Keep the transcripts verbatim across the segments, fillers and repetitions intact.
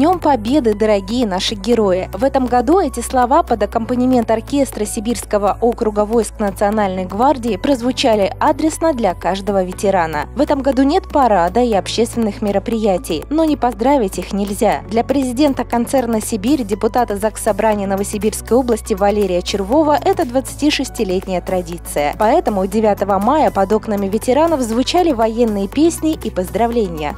Днем Победы, дорогие наши герои! В этом году эти слова под аккомпанемент оркестра Сибирского округа войск Национальной гвардии прозвучали адресно для каждого ветерана. В этом году нет парада и общественных мероприятий, но не поздравить их нельзя. Для президента концерна «Сибирь», депутата Заксобрания Новосибирской области Валерия Червова это двадцатишестилетняя традиция. Поэтому девятого мая под окнами ветеранов звучали военные песни и поздравления.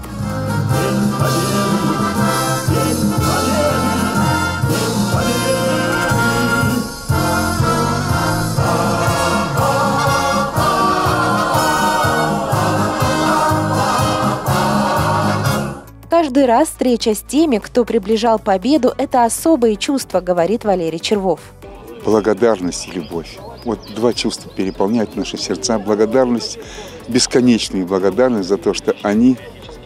Каждый раз встреча с теми, кто приближал победу, это особые чувства, говорит Валерий Червов. Благодарность и любовь. Вот два чувства переполняют наши сердца. Благодарность, бесконечную благодарность за то, что они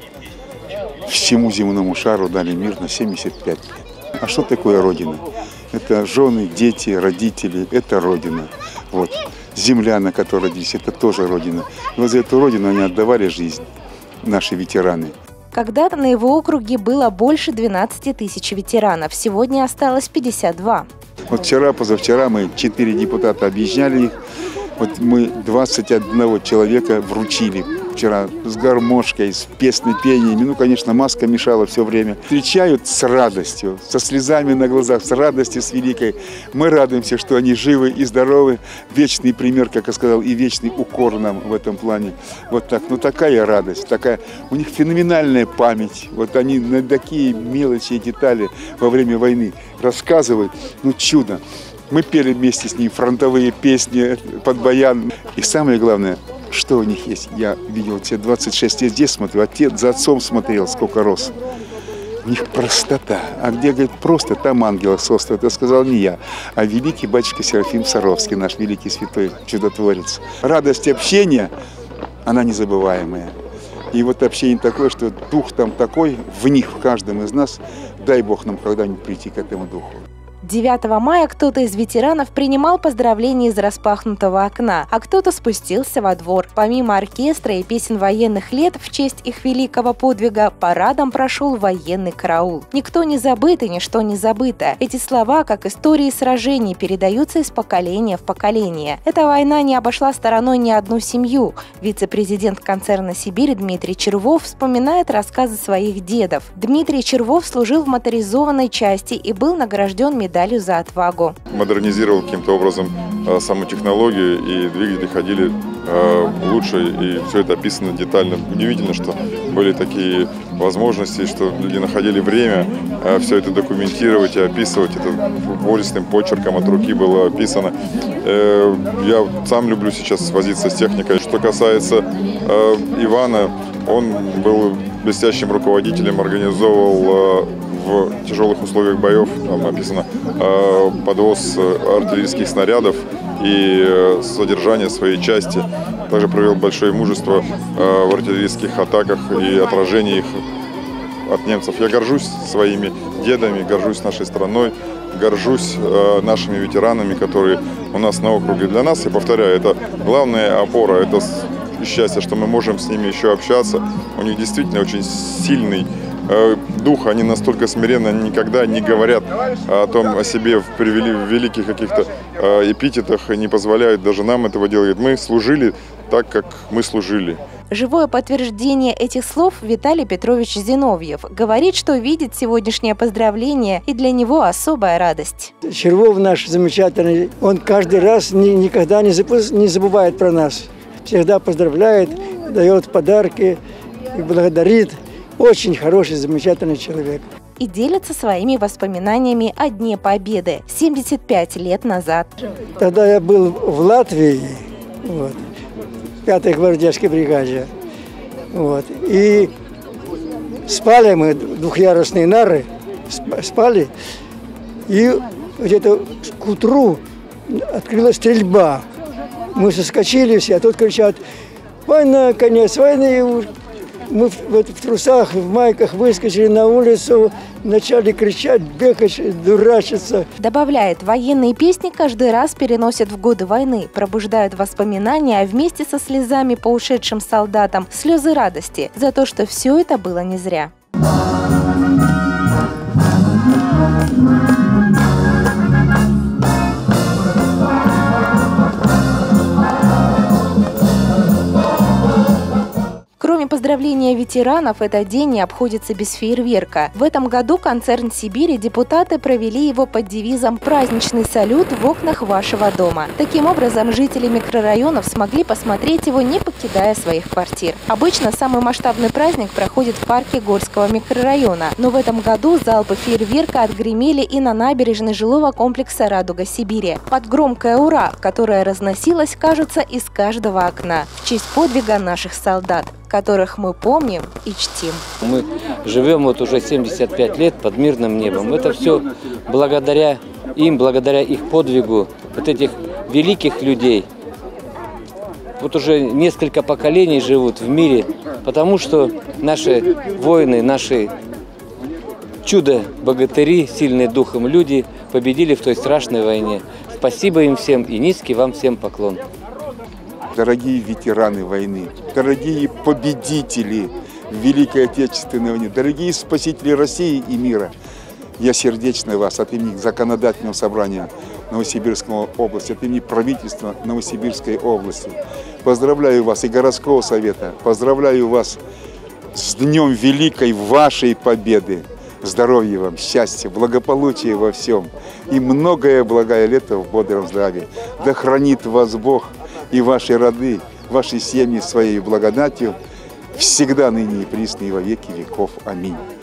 всему земному шару дали мир на семьдесят пять лет. А что такое Родина? Это жены, дети, родители, это Родина. Вот. Земля, на которой родились, это тоже Родина. И вот за эту Родину они отдавали жизнь, наши ветераны. Когда-то на его округе было больше двенадцати тысяч ветеранов, сегодня осталось пятьдесят два. Вот вчера, позавчера мы четыре депутата объезжали их. Вот мы двадцать одного человека вручили вчера с гармошкой, с песной, пениями. Ну, конечно, маска мешала все время. Встречают с радостью, со слезами на глазах, с радостью, с великой. Мы радуемся, что они живы и здоровы. Вечный пример, как я сказал, и вечный укор нам в этом плане. Вот так. Ну, такая радость, такая. У них феноменальная память. Вот они на такие мелочи и детали во время войны рассказывают. Ну, чудо. Мы пели вместе с ним фронтовые песни под баян. И самое главное, что у них есть. Я видел те двадцать шесть лет здесь смотрю, отец за отцом смотрел, сколько рос. У них простота. А где, говорит, просто, там ангела состав. Это сказал не я, а великий батюшка Серафим Саровский, наш великий святой чудотворец. Радость общения, она незабываемая. И вот общение такое, что дух там такой, в них, в каждом из нас. Дай Бог нам когда-нибудь прийти к этому духу. девятого мая кто-то из ветеранов принимал поздравления из распахнутого окна, а кто-то спустился во двор. Помимо оркестра и песен военных лет в честь их великого подвига, парадом прошел военный караул. Никто не забыт и ничто не забыто. Эти слова, как истории сражений, передаются из поколения в поколение. Эта война не обошла стороной ни одну семью. Вице-президент концерна «Сибирь» Дмитрий Червов вспоминает рассказы своих дедов. Дмитрий Червов служил в моторизованной части и был награжден медалью за отвагу. Модернизировал каким-то образом э, саму технологию, и двигатели ходили э, лучше, и все это описано детально. Удивительно, что были такие возможности, что люди находили время э, все это документировать и описывать. Это волистым почерком от руки было описано. Э, я сам люблю сейчас возиться с техникой. Что касается э, Ивана, он был блестящим руководителем, организовывал э, в тяжелых условиях боев, там написано, подвоз артиллерийских снарядов и содержание своей части. Также проявил большое мужество в артиллерийских атаках и отражении их от немцев. Я горжусь своими дедами, горжусь нашей страной, горжусь нашими ветеранами, которые у нас на округе. Для нас, я повторяю, это главная опора, это счастье, что мы можем с ними еще общаться. У них действительно очень сильный дух, они настолько смиренно никогда не говорят о том, о себе в великих каких-то эпитетах, и не позволяют даже нам этого делать. Мы служили так, как мы служили. Живое подтверждение этих слов Виталий Петрович Зиновьев говорит, что видит сегодняшнее поздравление, и для него особая радость. Червов наш замечательный, он каждый раз ни, никогда не, запу- не забывает про нас. Всегда поздравляет, дает подарки и благодарит. Очень хороший, замечательный человек. И делится своими воспоминаниями о Дне Победы семьдесят пять лет назад. Тогда я был в Латвии, вот, в пятой гвардейской бригаде. Вот, и спали мы, двухъярусные нары, спали. И где-то к утру открылась стрельба. Мы соскочили все, а тут кричат: «Война, конец войны!» Мы вот в трусах, в майках выскочили на улицу, начали кричать, бегать, дурачиться. Добавляет, военные песни каждый раз переносят в годы войны, пробуждают воспоминания, а вместе со слезами по ушедшим солдатам слезы радости за то, что все это было не зря. поздравления ветеранов этот день не обходится без фейерверка. В этом году концерн «Сибири» депутаты провели его под девизом «Праздничный салют в окнах вашего дома». Таким образом, жители микрорайонов смогли посмотреть его, не покидая своих квартир. Обычно самый масштабный праздник проходит в парке Горского микрорайона, но в этом году залпы фейерверка отгремели и на набережной жилого комплекса «Радуга Сибири». Под громкое «Ура!», которое разносилось, кажется, из каждого окна, в честь подвига наших солдат, которых мы помним и чтим. Мы живем вот уже семьдесят пять лет под мирным небом. Это все благодаря им, благодаря их подвигу, вот этих великих людей. Вот уже несколько поколений живут в мире, потому что наши воины, наши чудо-богатыри, сильные духом люди победили в той страшной войне. Спасибо им всем и низкий вам всем поклон. Дорогие ветераны войны, дорогие победители в Великой Отечественной войне, дорогие спасители России и мира, я сердечно вас от имени Законодательного собрания Новосибирской области, от имени правительства Новосибирской области поздравляю вас и городского совета, поздравляю вас с Днем Великой вашей победы. Здоровья вам, счастья, благополучия во всем и многое благое лето в бодром здравии. Да хранит вас Бог и ваши роды, ваши семьи своей благодатью всегда ныне и присно и во веки веков. Аминь.